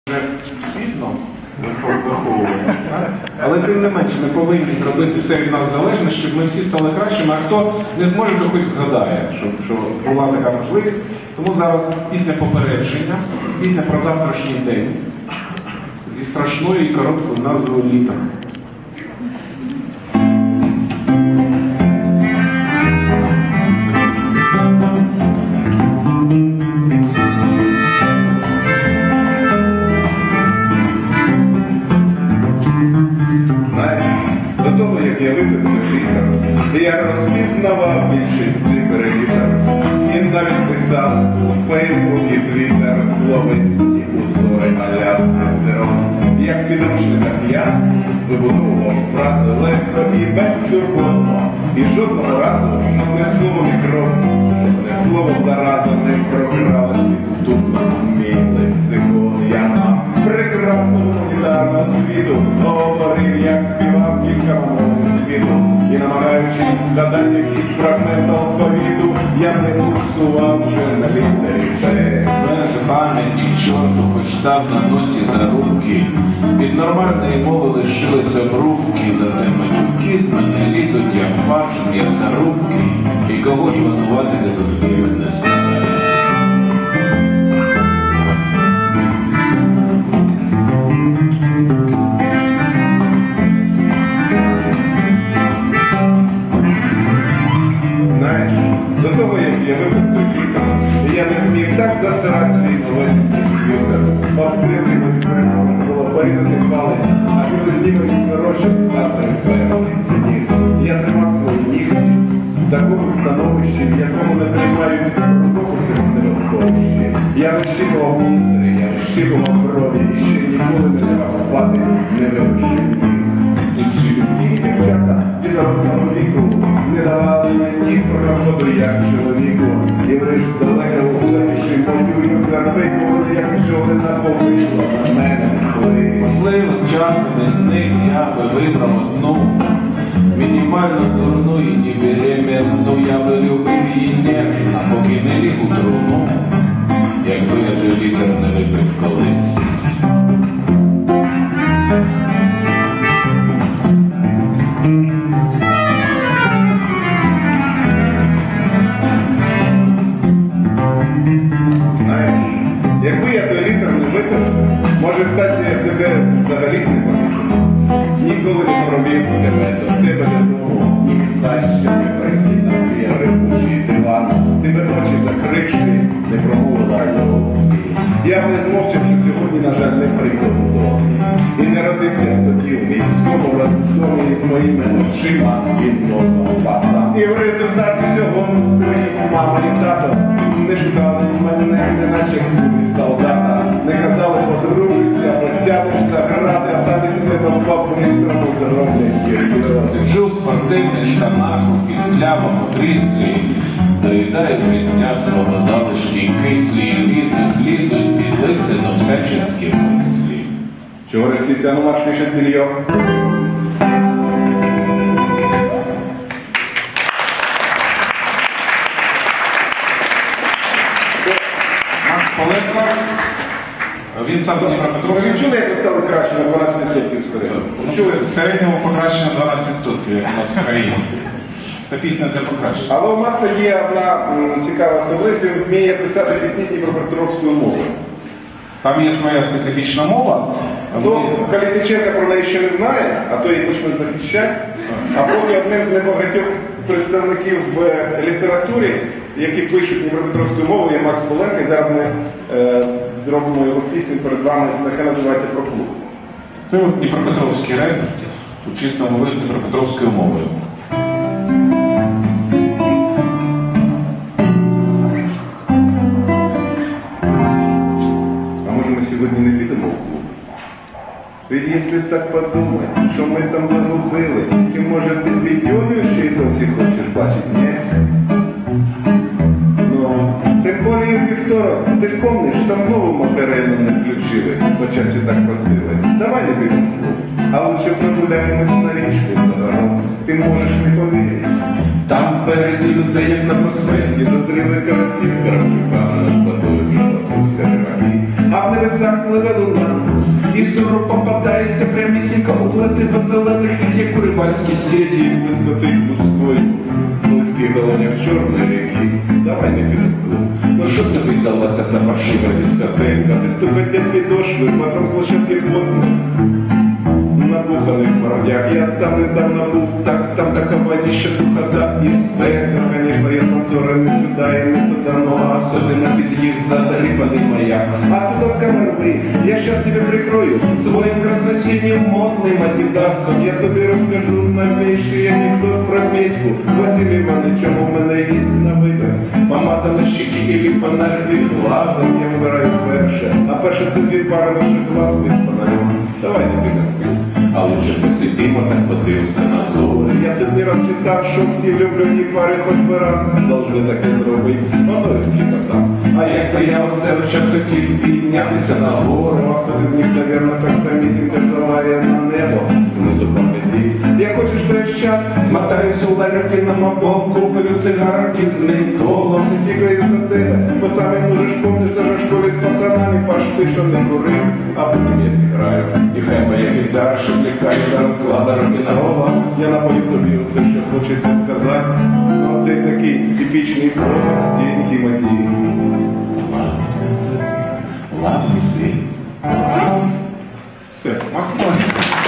Пізно виховуємо, але тим не менше ми повинні зробити все від нас залежне, щоб ми всі стали кращими, а хто не зможе, то хоч згадає, що була така можливість. Тому зараз пісня попередження, пісня про завтрашній день зі страшною і короткою назвою «Літо». До того, як я виписав літер, я розпізнавав більшість цифр літер. Він навіть писав у Фейсбук і Твіттер словесні узори малявся зером. Як в підручниках я вибудовував фрази легко і безтурботно. І жодного разу, щоб не слово мікроб, щоб не слово зараза не прокралось підступно мій лексикон. Я мав прекрасну гуманітарну освіту, говорив, як співав кілька мов світу. І намагаючись згадати якийсь фрагмент алфавіту, я не курсував вже на літері Т. Бережи пам'яті чорту, хоч став на носі за руки. Від нормальної мови лишилися обрубки, зате матюки з мене лізуть, як фарш з м'ясорубки. І кого ж винувати детективи не знає. Знаєш, до того, як я випустив літер, я не вмів так засирати свій новесенький світер. Обстрілювати передом було порізати палець, а коли знімати сорочок, завтра певний сидів. Я тримав свої нігті в такому становищі, в якому не тримають рукописи в нерозходищі. Я вищипував міністри, я вищипував брові, і ще ніколи не давав спати, не вивищив. І всі дівчата від одного віку не давали мені проходу як чоловіку. І лиш далеко вуличі мою карпику, як чоли на повидло на мене несли. Можливо, з часом із них я би вибрав одну, мінімально дурну і не беременну, я би любив її ніжно, поки не ліг у труну, якби я той літер не випив колись. Знаєш, якби я той літер не випив, може статися я тебе взагалі не помітив. Ніколи не провів тебе до тебе додому, ні за що не присів на твій рибучий диван. Тебе очі закривши, не промовила його. Я не змовчав, що сьогодні, на жаль, не прийду додому. І не родився тоді в міському роддомі з моїми очима і носом пацан. І в результаті цього твої мама і тато не шукали мене, неначе кулі солдата. Не казали, подружишся, посядеш за грати, а там із тебе впав міністром зроблять кірки. Жив в спортивних штанах, у кислявому кріслі, доїдають життя свого залишки кислі, лізуть під лисину всячески мислі. Чого розсівся, ну марш пишет белье. Наш колега, він сам Дніпропетровський. Ви чули, як ви стали краще на 12% старого? Чули? В середньому покращення 12%, як у нас в країні. Це пісня для покращення. Але у Макса є одна цікава особливість, він вміє писати пісні Дніпропетровською мовою. Там є своя специфічна мова. Ну, Колесніченко про неї ще не знає, а то її почнуть захищати. А поки одним з небагатьох представників в літературі, які пишуть Дніпропетровською мовою, є Макс Поленко, і зараз ми зробимо його пісню перед вами, яка називається «Про клуб». Це от Дніпропетровський реп, у чистому виді Дніпропетровською мовою. А може ми сьогодні не підемо в клуб? Ведь якщо так подумати, що ми там загубили, чи може ти підйомів ще й досі хочеш бачити, ні? Ну, тим більше вівторок, ти ж помниш, там нову Макарену не включили, по часі так просили. Давай не підемо в клуб, а лучше прогуляємось на річку за город. Ти можеш не повірити. Там в березі людей, як на проспекті, дозріли карасі з Карамчуками, над водою вже пасуться рибаки. А в небесах пливе луна, і з дору попадається прямісінько у плетиво зелених, як у рибальській сіті, блискотить гускою, з близьких долонях чорної ріки. Давай не піду. Ну що тобі далася та паршива дискотека, де стукотять підошви, батом з площадки плотних, набуханих мордях. Я там недавно був, там така водища, духота і спека. Конечно, я там зоры не сюда и не туда, но особенно під'їв задрипанный маяк. А тут от камеры, я сейчас тебе прикрою своим красносиним модным адидасом. Я тобі розкажу новейший анекдот про Петьку. Василь Іванович, чому в мене є на вибір? Помада на щеки или фонарь під глазом, я вибираю перше. А перше це дві пари ваших глаз під фонарем. Давай не підемо. А лучше посидимо, так подивимося на зорі. Я сьогодні раз читав, що всі влюблені пари хоч би раз должны таке зробити. Воно і скільки там. А як то я оце час хотів піднятися на гору, а хтось із них, навірно, так самісінько желає на небо. Знизу пам'яті. Я хочу, що я щас смотаюсь у ларьки на мобок, куплю цигарки з ментолом. Це тільки із-за тебе, бо самі можеш помниш, даже в школі з пацанами пашти, що не курив, а потім я зіграю. І хай моя гітара ще злякає до розклада рок-н-рола. Я напою тобі все, що хочеться сказати. Оцей такий типічний простенький мотив. Ладний світ. Все, максимально.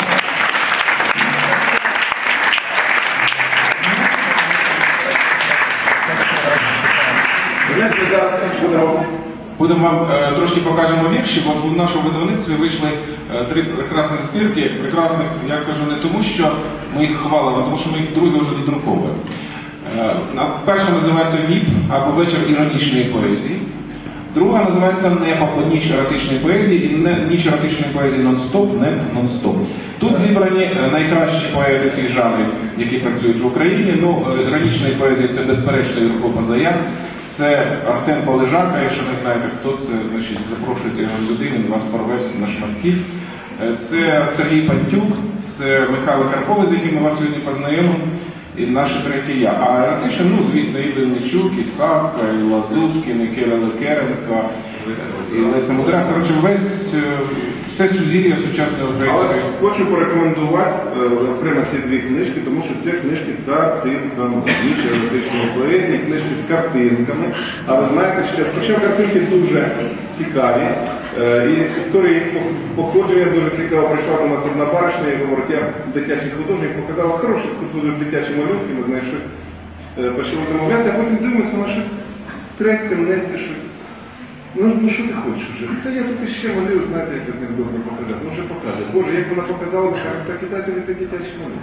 Знаєте, зараз Будемо вам трошки покажемо вірші, бо в нашому видавництві вийшли 3 прекрасні збірки. Прекрасних, я кажу, не тому, що ми їх хвалимо, а тому що ми їх друге вже віддруковуємо. Перша називається «Віп» або «Вечір іронічної поезії». Друга називається «Небо» або «Ніч еротичної поезії» і «Ніч еротичної поезії нон-стоп», не нон-стоп. Тут зібрані найкращі поети цих жанрів, які працюють в Україні. Ну, іронічної поезії це безперечно Юрко Позаяк. Це Артем Полежака, якщо не знаєте, хто це, значить, запрошуйте його сюди, він вас порве на шматки. Це Сергій Пантюк, це Михайло Карповий, з яким ми вас сьогодні познайомимо, і наше третє я. А еротичне, ну, звісно, і Винничук, і Савка, і Лазушкін, і Кирило Лекеренко, і Леся Мудра. Коротше, все сузір'я сучасної української. Але хочу порекомендувати окремо ці 2 книжки, тому що це книжки з картинками, ніч еротичної поезії, книжки з картинками. А ви знаєте, що хоча картинки дуже цікаві, і історія їх походження дуже цікава. Прийшла до нас одна баришня і говорить, я дитячий художник, показала хороші дитячі малюнки, ми з нею щось почали домовлятися, а потім дивимося на щось треться, мнеться, щось. Ну що ти хочеш вже? Та я тут ще малюю, знаєте, якось невдобно показати. Ну вже показує. Боже, як вона показала, так і дайте ви такі дитячі малюнки.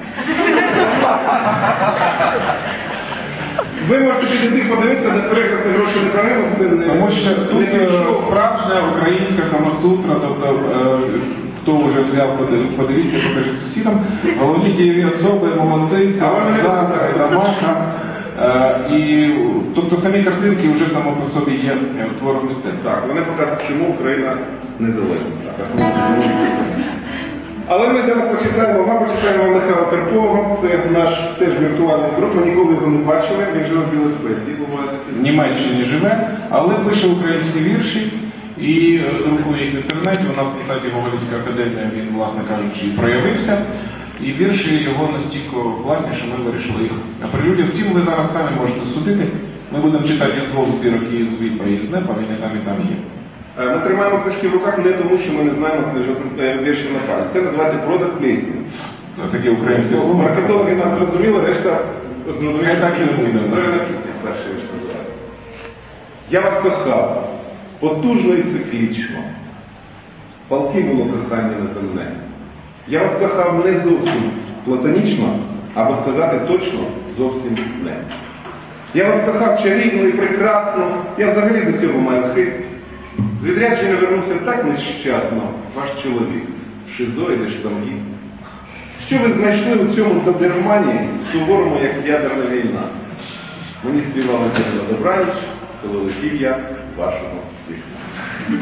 Ви можете підійти подивитися, за переклад гроші не беремо, це не... Тому що тут справжня українська камасутра, тобто хто вже взяв, подивіться, покажіть сусідам. Головні дієві особи, молодиця, Зака, Ромаха. Тобто самі картинки вже само по собі є твором мистецтва. Так, вони показують, чому Україна незалежна. Але ми зараз почитаємо Михайла Карпова, це наш теж віртуальний друг, ми ніколи його не бачили, він живе в Білофельді. В Німеччині живе, але пише українські вірші і друкує їх в інтернеті. У нас на сайті Гоголівська академія він, власне кажучи, і проявився. І вірші його настільки класні, що ми вирішили їх оприлюднити. Втім, ви зараз самі можете судити. Ми будемо читати із 2 збірок, і з ВІПа, і з НЕПа, він і там є. Ми тримаємо книжки в руках не тому, що ми не знаємо вірші на пам'ять. Це називається «Продаж плесні». Таке українське слово. Маркетологи нас зрозуміли, решта зрозуміли, так і буде. Перший вірш називається. Я вас кохав, потужно і циклічно. Палки було кохання неземне. Я вас кохав не зовсім платонічно, або сказати точно, зовсім не. Я вас кохав чарівно і прекрасно, я взагалі до цього маю хист. З відрядження вернувся так нещасно, ваш чоловік, шизоїд і штангіст. Що ви знайшли у цьому добермані, суворому, як ядерна війна? Мені співали це добраніч, коли летів я вашого вікна.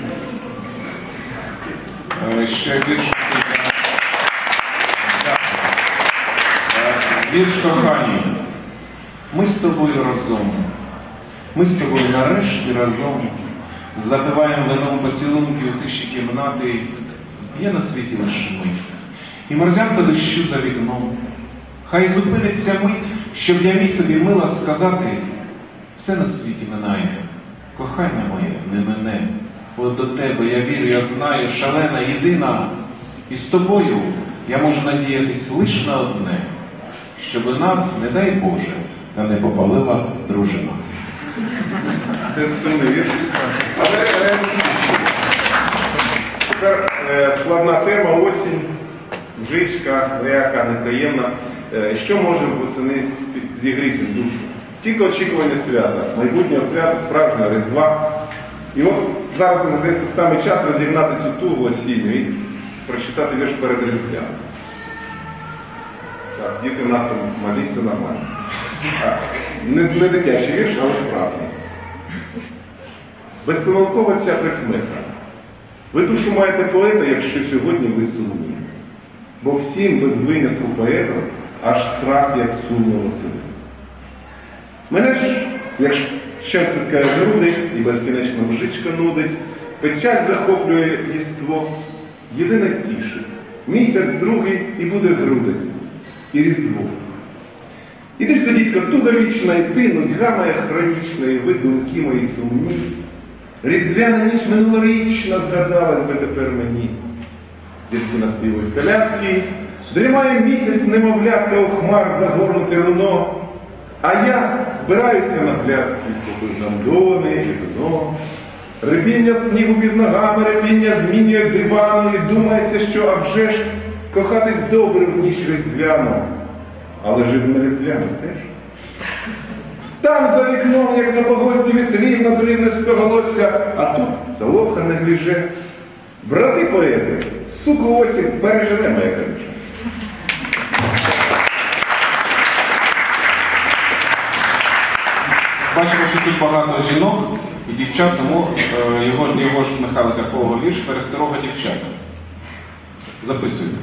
Ще вірш. Вірш кохання. Ми з тобою разом. Ми з тобою нарешті разом. Запиваємо вином поцілунки у тиші кімнати. Є на світі лише ми. І морзянка дощу за вікном. Хай зупиниться мить, щоб я міг тобі мила сказати, все на світі минає. Кохання моє не мине. От до тебе я вірю, я знаю, шалена, єдина. І з тобою я можу надіятись лише на одне, щоб нас, не дай Боже, та не попалила дружина. Це сумний вірш. Але тепер складна тема, осінь, мжичка, яка неприємна. Що може восени зігріти душу? Тільки очікування свята, майбутнього свята, справжнього Різдва. І от зараз, мені здається, саме час розігнати цю тугу осінню і прочитати вірш перед Різдвом. Так, діти надто малі, все нормально. Не дитячий вірш, але справді. Безпомилкова ця прикмета. Ви душу маєте поета, якщо сьогодні ви сумні. Бо всім без винятку поетам аж страх, як сумно восени. Мене ж, як щастя скаже груди, і безкінечна мжичка нудить, печаль захоплює єство, єдине тішить. Місяць другий і буде грудень, і Різдво. Іди ж до дідька, туга вічна, і ти, нудьга моя хронічна, і ви, думки мої сумні. Різдвяна ніч минулорічна згадалась би тепер мені. Зірки наспівують колядки, дрімає місяць, немовлятка у хмар загорнуте руно. А я збираюся на глядки, поки жандони, вікно. Репіння снігу під ногами, репіння змінює дивану, і думається, що а вже ж кохатись добре в ніч різдвяну. Але жити на різдвяну теж. Там за вікном, як на погості вітрів, надрівне стоголосся, а тут соловха не гліже. Брати поети, суку осінь переживе моя калюша. Бачимо, що тут багато жінок і дівчат, тому його ж Михайла Карпового вірш «Пересторога дівчата». Записуйте.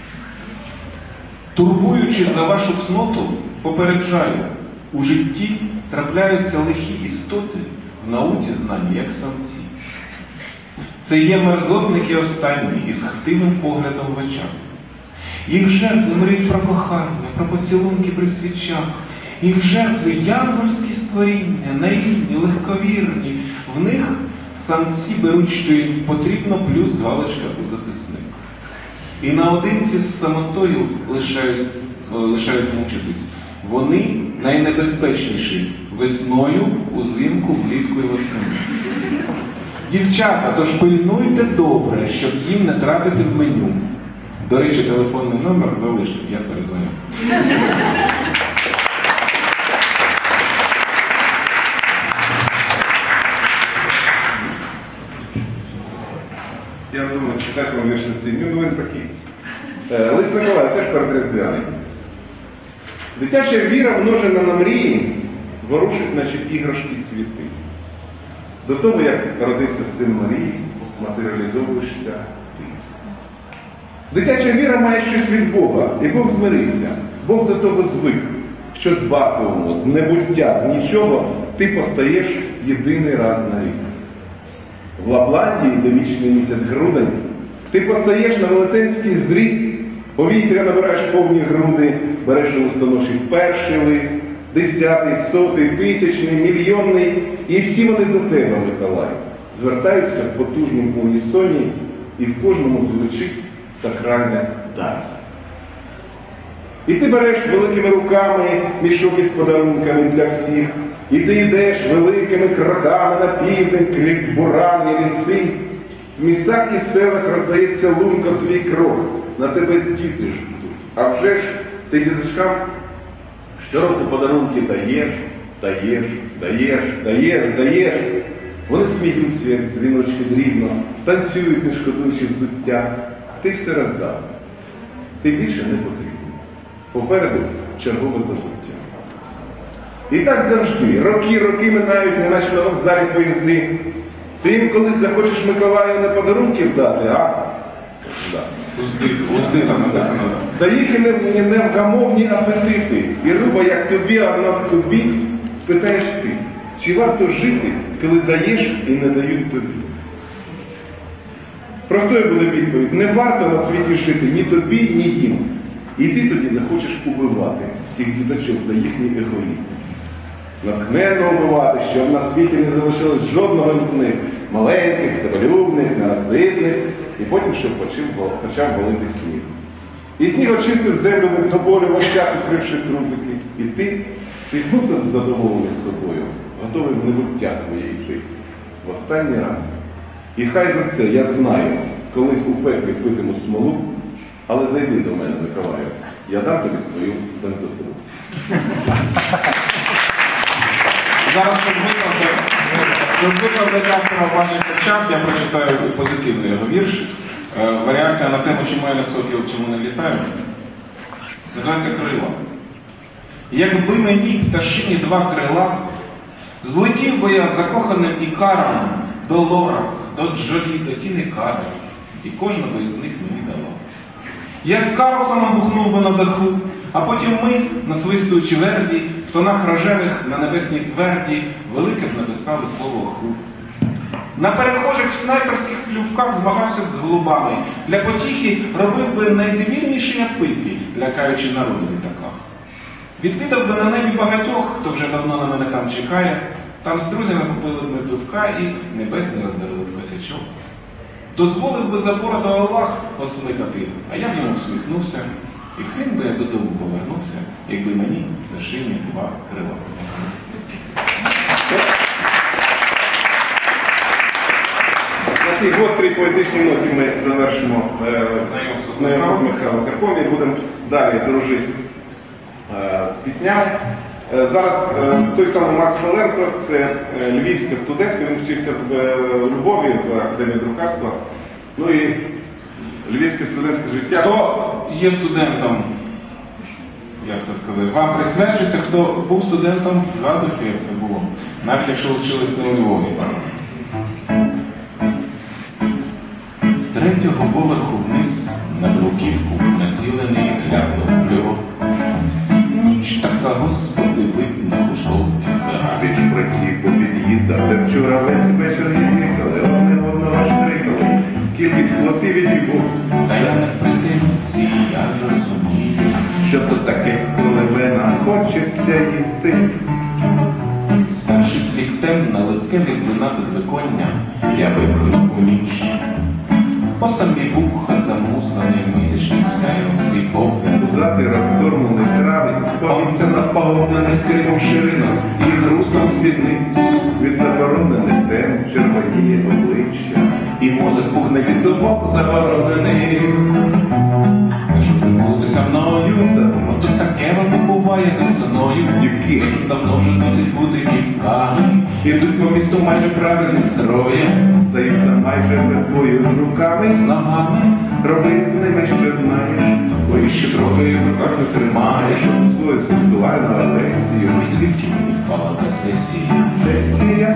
Турбуючись за вашу цноту, попереджаю, у житті трапляються лихі істоти, в науці знані, як самці. Це є мерзотники останні із хтивим поглядом в очах. Їх жертви мріють про кохання, про поцілунки при свічах. Їх жертви янголські створіння, наївні, легковірні. В них самці беруть, що їм потрібно, плюс галочка у записник. І наодинці з самотою лишають мучитись. Вони найнебезпечніші весною, узимку, влітку і восени. Дівчата, тож пильнуйте добре, щоб їм не трапити в меню. До речі, телефонний номер залишив, я перезвоню. Я думаю, читати вам вірш цей. Ну, він такий. Лист Миколая теж передріздвяний. Дитяча віра, множена на мрії, ворушить, наче іграшки світи. До того, як народився син Марії, матеріалізовуєшся ти. Дитяча віра має щось від Бога, і Бог змирився. Бог до того звик, що з вакууму, з небуття, з нічого ти постаєш єдиний раз на рік. В Лапландії, де вічний місяць грудень, ти постаєш на велетенський зріст, повітря набираєш повні груди, береш у листоноші перший лист, 10-й, 100-й, 1000-й, мільйонний, і всі вони до тебе, Миколай, звертаються в потужному унісоні, і в кожному звучить сакральне «дай». І ти береш великими руками мішок із подарунками для всіх, і ти йдеш великими кроками на південь крізь бурані ліси. В містах і селах роздається лунко твій крок, на тебе діти ждуть. А вже ж ти діточкам щороку подарунки даєш. Вони сміються, як дзвіночки дрібно, танцюють, не шкодуючи взуття. Ти все роздав. Ти більше не потрібен. Попереду чергове забуття. І так завжди, роки минають, неначе на вокзалі поїзди. Ти їм колись захочеш Миколаю не подарунків дати, а Да. Узди там написано. За їх невгамовні апетити. І риба, як тобі, а вона тобі, спитаєш ти, чи варто жити, коли даєш і не дають тобі? Простою буде відповідь. Не варто на світі жити ні тобі, ні їм. І ти тоді захочеш убивати цих діточок за їхній егоїзм. Натхненно убивати, щоб на світі не залишилось жодного з них. Маленьких, себелюбних, ненаситних. І потім, щоб почав валити сніг. І сніг очистив землю до болю в очах, укривши трупики. І ти свіхнувся задоволений собою, готовий в небуття своєї жити. В останній раз. І хай за це, я знаю, колись у пеклі питиму смолу, але зайди до мене, Миколаю, я дам тобі свою бензопилу. Зараз щоб викликати автора в ваших очах, я прочитаю позитивний його вірш. Варіація на тему, чому я не сокіл, чому не літаю. Називається «Крила». Якби мені пташині два крила, злетів би я закоханим ікаром до Лора, до Джолі, до Тіни Кари, і кожна би із них мені дала. Я з Карлсоном бухнув би на даху, а потім ми, насвистуючи Верді, в тонах рожевих на небесній тверді, велике б написали слово «ху». На перехожих в снайперських клювках змагався б з голубами. Для потіхи робив би найдивільніші напитки, лякаючи народу в літаках. Відвідав би на небі багатьох, хто вже давно на мене там чекає. Там з друзями попили б ми пивка і небесні роздарили б косячок. Дозволив би запора до Аллах посмикати, а я б йому всміхнувся. І хрін би я додому повернувся, якби мені на шині два крила. На цій гострій поетичній ноті ми завершимо знайомство з Михайлом Карпом і будемо далі дружити з піснями. Зараз той самий Макс Паленко, це львівська студентська, він вчився в Львові, в Академії друкарства. Ну і львівське студентське життя. Хто є студентом, як це сказати, вам присвячується, хто був студентом, згадуйте, як це було, навіть якщо вчились не у Львові. З третього поверху вниз на бруківку націлений глянув пльов. Ніч така, Господи, видно у жовтих горах. Від шприців по під'їздах, де вчора весь вечір їхали, одне одного штрикали, скільки хлопів від його. Та я не претензії, я розумію, Що то таке, коли вина хочеться їсти? старший сліктем на литке від вина до виконня я випрыгнув у ніч. По самі вуха замуслений місячним сяєм свій погляд. Пузатий розтормлений травень, повіться наповнений скрипом ширинок і хрустом спідниць. Від заборонених тем червоніє обличчя, І мозок пухне від думок заборонений. Якщо приколитися мною, то таке вам буває весною. Дівки, які давно вже носять бути дівками. ідуть по місту майже правильним Строєм, здаються майже без бою з руками. з ногами, Роби з ними, що знаєш, бо іще трохи в руках не тримаєш. свою сексуальну агресію. І звідки мені впала на сесії? Сексія.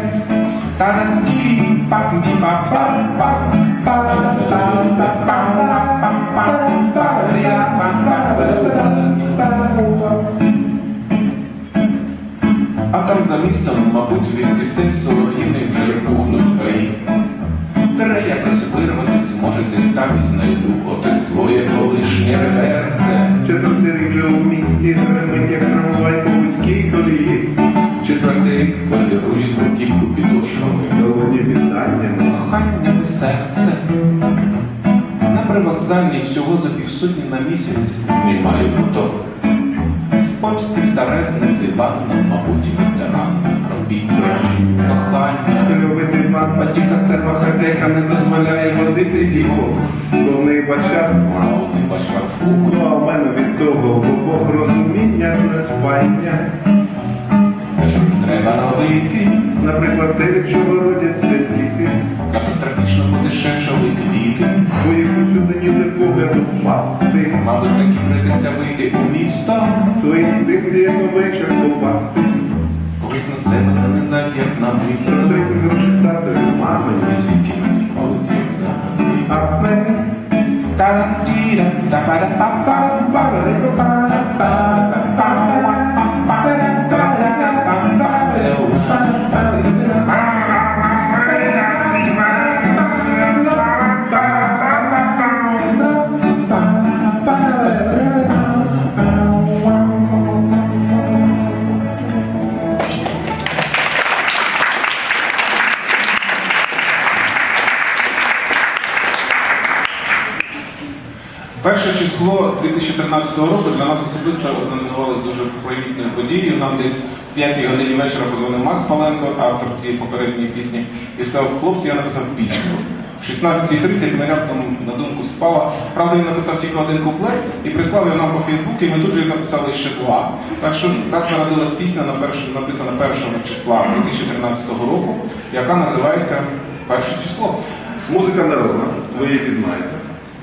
А там за містом, мабуть, від пісень солов'їних вже пухнуть гаї. Треба якось вирватись, може десь там і знайду оте своє колишнє реверсе. Четвертий рік вже у місті гримить, як трамвай по вузькій колії. Четвертий рік полірують бруківку підошвами. Доводні вітаннями. Кохання і серце. На привокзальній всього за півсотні на місяць знімаю куток. З польським старезним диваном, мабуть, ветеран. Робіть кохання. Керовий диван, Батька стерва хазяйка не дозволяє водити його. повний бачаства. А от не бач парфуму. Ну, а в мене від того в обох розуміння не спання. Що ж треба робити? Наприклад, те, від чого родяться діти. Катастрофічно подешевшали квіти. Бо їх усюди ніде погляду впасти. Мабуть, таки прийдеться вийти у місто. Свої інстинкти, як овечок, попасти. Когось на себе та не знати, як нам місто. Розрити гроші татові, мамині. Звідки мені впали ті екзамени? А в мене Перше число 2013 року для нас особисто ознаменувалося дуже привітною подією. Нам десь в 5 годині вечора позвонив Макс Паленко, автор цієї попередньої пісні, і сказав: хлопці, я написав пісню. В 16:30 ми раптом на думку спала. Правда, він написав тільки один куплет і прислав його нам по Фейсбуку, і ми тут же написали ще 2. Так що так народилась пісня, написана 1 числа 2013 року, яка називається «Перше число». Музика народна, ви її пізнаєте.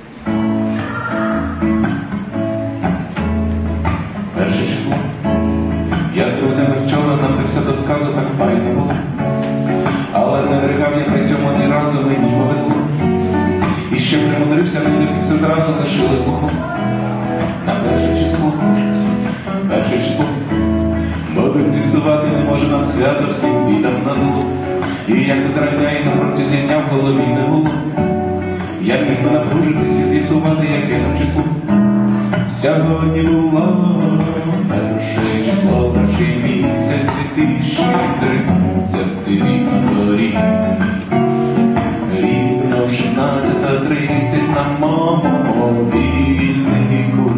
Перше число. Я з друзями вчора напився до сказу, так файно було. Але не брехав я при цьому ні разу, мені повезло. І ще примудрився, мені це зразу лишилось глухо. На перше число. Перше число. Бо зіпсувати не може нам свято всім бідам на зло. І як зрання і на протязі дня в голові не було. Як міг би напружитись і з'ясувати, яке нам число. Сьогодні було перше число, перший місяць 2013 рік рік. Рівно 16:30 на мобільнику.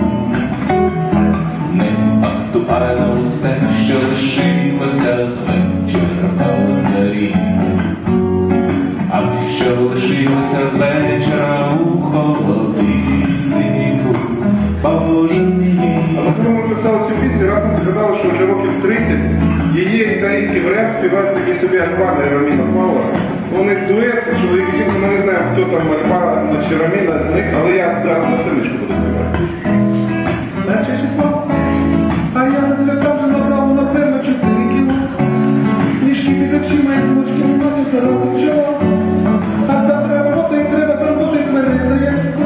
Не актуально все, що лишилося з вечора в календарі. А що лишилося з вечора у холодильнику. Боже мій. Але коли ми писали цю пісню, раптом згадали, що вже років 30 її італійський варіант співають такі собі Альбана і Роміно Паула. Вони дует, чоловік і жінка, ми не знаємо, хто там Альбана чи Роміна з них, але я зараз на синичку буду співати. Перше число, а я за свята вже набрав, напевно, 4 кіло. Мішки під очима і змочки не бачу здорових чого. А завтра робота і треба роботи твереза, як скло.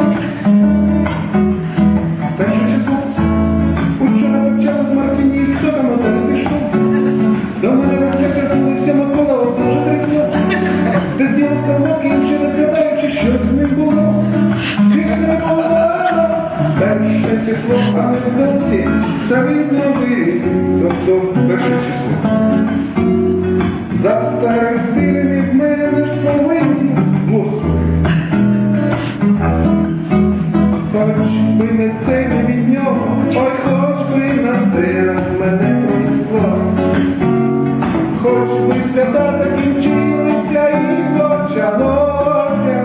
Перше число. Учора почало з Мартіні і соком, а не пішло. До мене розкачався Микола, от дуже трекло. Де зділи з колодки, і вже не згадаючи, що з ним було. Чи не було? Перше число, а не в кінці, старий новий рік, тобто перше число. За старим стилем і в мене ж повинні музику. Хоч би не це, не від нього, ой, хоч би на це раз мене пронесло. Хоч би свята закінчилися і почалося.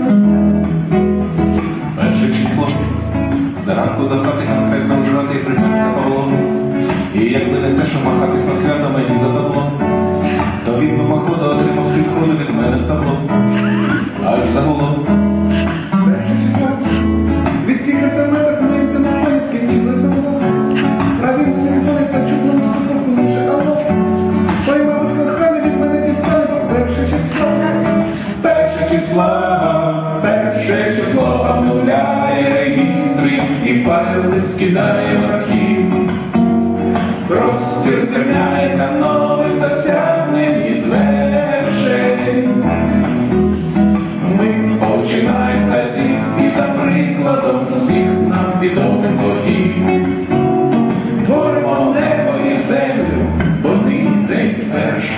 Перше число. Зранку до хати конкретно вживати і припинити Павло. І якби не те, що махатись на свято мені задало, то він би походу отримав підходу від мене в табло. Аж загуло. Перше число. Від цих смс-ок моїм телефоні скінчилось було. А він мені дзвонить та чутно на слухавку лише алло. Ой, мабуть, коханий від мене дістане, бо перше число. Перше число, перше число обнуляє регістри і файли скидає в архів. Простір звільняє на нових досягнень і звершень. Ми починаємо з разів і за прикладом всіх нам відомих богів. Творимо небо і землю, бо нині день перший.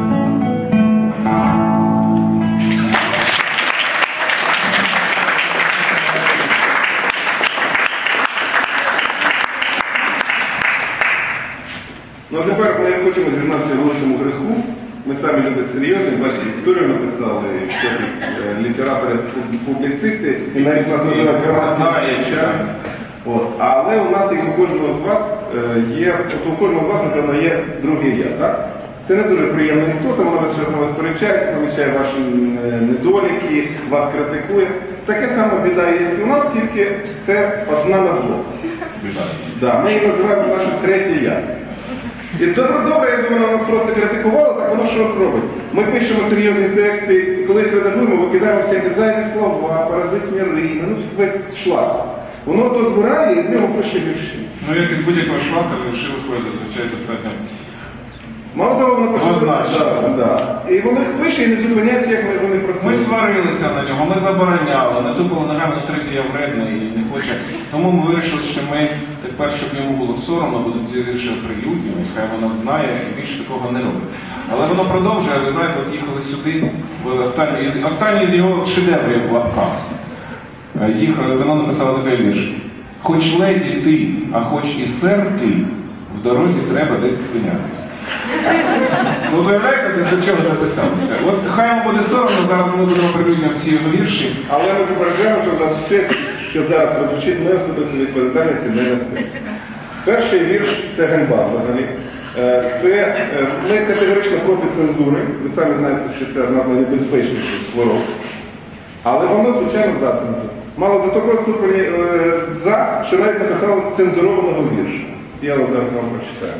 Ну а тепер ми хочемо зізнатися в великому греху. Ми самі люди серйозні, бачите, історію написали, літератори, публіцисти, і навіть вас називають громадська. Але у нас, як у кожного з вас, є, у кожного з вас, напевно, є друге я, так? Це не дуже приємна істота, вона весь час на вас сперечається, помічає ваші недоліки, вас критикує. Таке саме біда є у нас, тільки це одна на двох. Да, ми її називаємо наше третє я. І добре, якби вона нас просто критикувала, так воно що робить? Ми пишемо серйозні тексти, і коли їх редагуємо, викидаємо всякі зайві слова, паразитні рини, ну весь шлак. Воно то збирає і з нього пише вірші. Ну, як від будь-якого шлака, вірші виходять зазвичай достатньо. Мало того, воно пише. Однозначно. І воно їх пише і не зупиняється, як вони просили. Ми сварилися на нього, ми забороняли, не тупили ногами, третій я вредний і не хоче. Тому ми вирішили, що ми тепер, щоб йому було соромно, будемо ці вірші оприлюднювати, хай вона знає і більше такого не робить. Але воно продовжує, ви знаєте, от їхали сюди, останній з його шедеврів в лапках. Вона написала такий вірш. Хоч леді ти, а хоч і сер ти, в дорозі треба десь спинятися. Ну, виявляєте, до чого записалося? От хай йому буде соромно, зараз ми будемо оприлюднювати всі його вірші. Але ми попереджаємо, що за все, що зараз прозвучить, ми особисто відповідальності не несе. Перший вірш – це ганьба взагалі. Ми категорично проти цензури. Ви самі знаєте, що це одна з найнебезпечніших хвороб. Але воно, звичайно, за цензуру. Мало до того ступені за, що навіть написали цензурованого вірша. Я зараз вам прочитаю.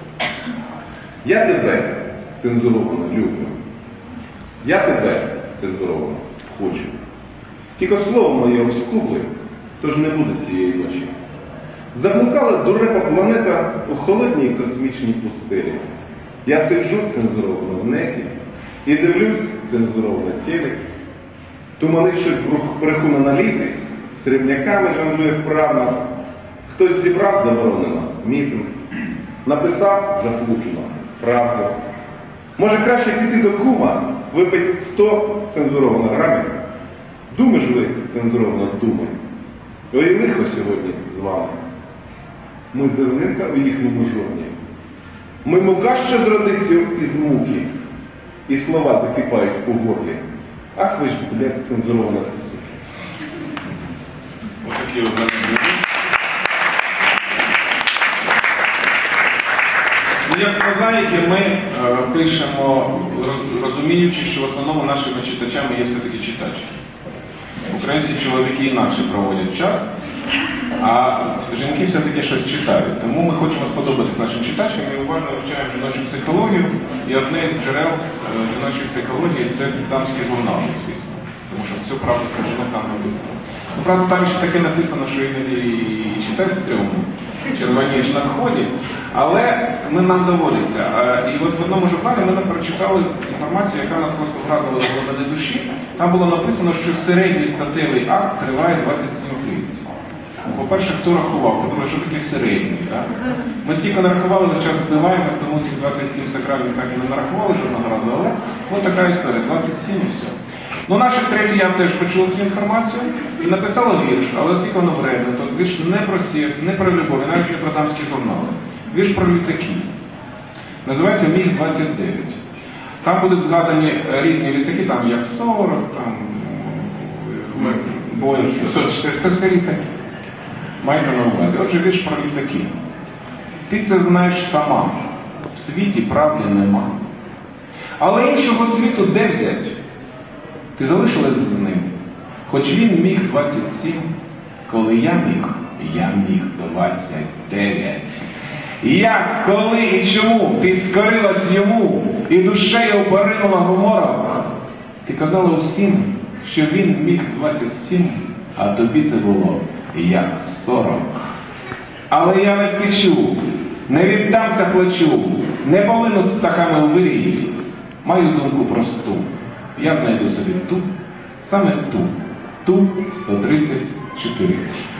Я тебе цензуровано люблю. Я тебе цензуровано хочу. Тільки слово моє обскубли, тож не буде цієї ночі. Заблукала дурепа планета у холодній космічній пустелі. Я сиджу цензуровано в неті і дивлюсь цензуровано телек. Туманить щось брехун аналітик, з рівняками жонглює вправно. Хтось зібрав заборонено мітинг, написав зафлучено правду. Може краще піти до кума, випити 100 цензурованих грамів. Думи ж ви цензуровано думи. Ой, лихо сьогодні з вами. Ми зернинка у їхньому жовні. Ми мука, що зродиться із муки, і слова закипають у горлі. Ах ви ж, блядь, цензурована сука. Ось такі от мене. Як прозаїки ми пишемо, розуміючи, що в основному нашими читачами є все-таки читачі. Українські чоловіки інакше проводять час, а жінки все-таки щось читають. Тому ми хочемо сподобатися нашим читачам і уважно вивчаємо жіночу психологію. І одне з джерел жіночої психології – це дамські журнали, звісно. Тому що всю правду скажімо там написано. Ну, правда, там ще таке написано, що іноді і читати стрьомно, червонієш на вході, але нам доводиться. І от в одному журналі ми прочитали інформацію, яка нас просто вразила до глибини душі. Там було написано, що середній статевий акт триває 27 фрікцій. По-перше, хто рахував? Тому що таке середній. Так? Ми скільки нарахували, весь час збиваємося, тому ці 27 сакральних так і не нарахували жодного разу, але ось така історія, 27 і все. Ну, наші треті я теж почула цю інформацію і написала вірш, але оскільки воно вредно, то вірш не про секс, не про любов, і навіть не про дамські журнали. Вірш про літаки. Називається «Міг-29». Там будуть згадані різні літаки, там як 40, там Боїнг, це все літаки. Майте на увазі. Отже, вірш про літаки. Ти це знаєш сама. В світі правди нема. Але іншого світу де взять? Ти залишилась з ним. Хоч він міг 27, коли я міг 29. Як, коли і чому ти скорилась йому і душею поринула в морок? Ти казала усім, що він міг 27, а тобі це було як 40. Але я не втечу, не віддамся плачу, не полину з птахами у вирій. Маю думку просту. Я знайду собі ту, саме ту 134.